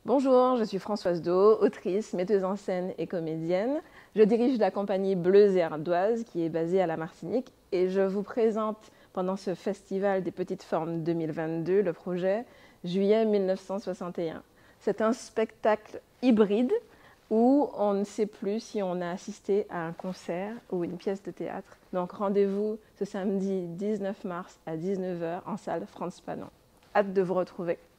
Bonjour, je suis Françoise Do, autrice, metteuse en scène et comédienne. Je dirige la compagnie Bleues et Ardoises qui est basée à la Martinique et je vous présente pendant ce festival des petites formes 2022 le projet Juillet 1961. C'est un spectacle hybride où on ne sait plus si on a assisté à un concert ou une pièce de théâtre. Donc rendez-vous ce samedi 19 mars à 19 h en salle Frantz Fanon. Hâte de vous retrouver.